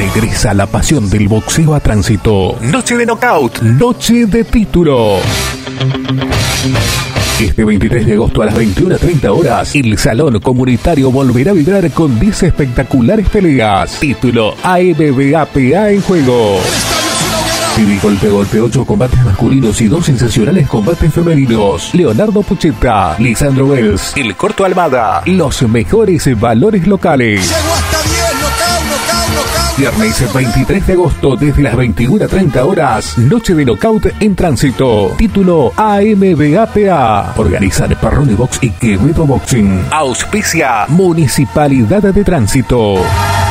Regresa la pasión del boxeo a Tránsito. Noche de knockout, noche de título. Este 23 de agosto a las 21:30 horas, el Salón Comunitario volverá a vibrar con 10 espectaculares peleas. Título AMBAPA en juego. TV Golpe Golpe, 8 combates masculinos y 2 sensacionales combates femeninos. Leonardo Pucheta, Lisandro Wells, El Corto Almada. Los mejores valores locales. Viernes 23 de agosto desde las 21:30 horas, noche de knockout en Tránsito. Título AMBAPA. Organizan Perrone Box y Quevedo Boxing. Auspicia Municipalidad de Tránsito.